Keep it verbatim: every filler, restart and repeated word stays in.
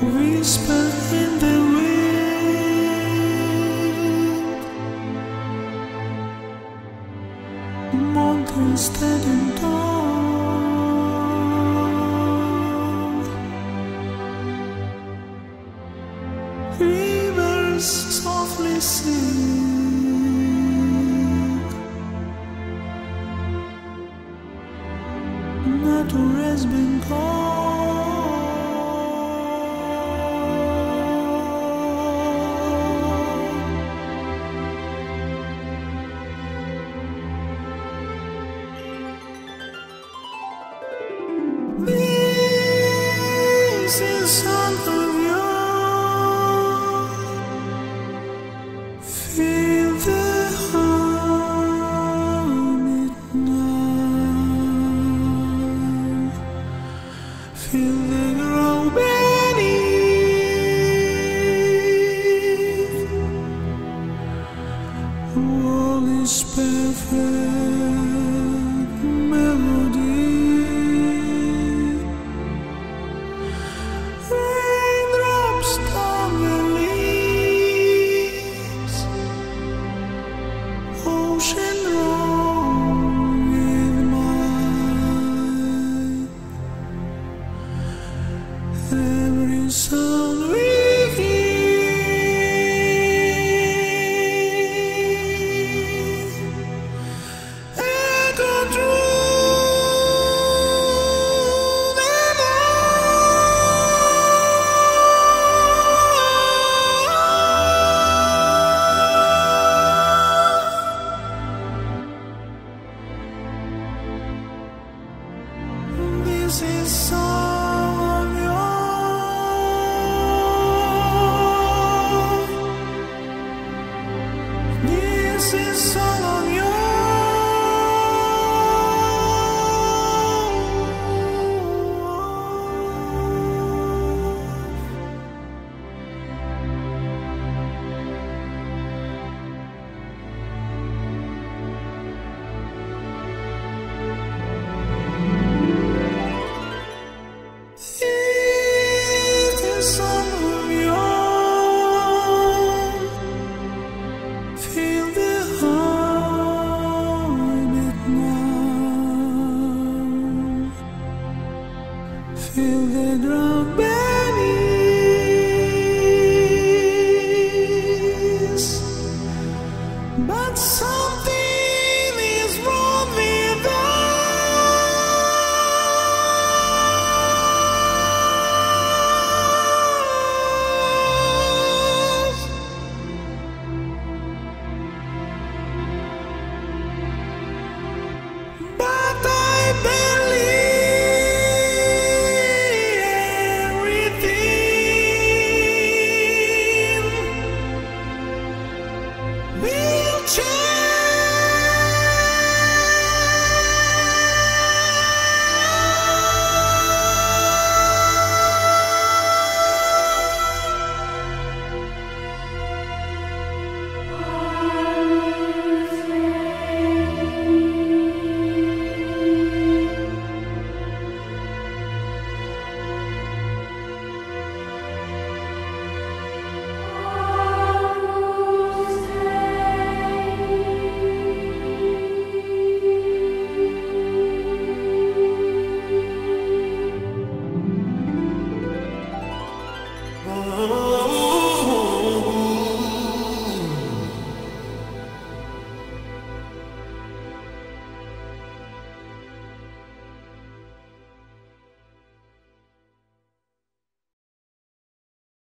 whisper in the wind, mountains standing tall, rivers softly sing, nature has been called. This is song of you. Feel the heartbeat now. Feel the ground beneath. All is perfect melody. Raindrops on the leaves, ocean roll with mine. Every sound we hear echo through the night. This is song of you. This is song of you. This is song of you. Feel the heartbeat now. Feel the drum beat.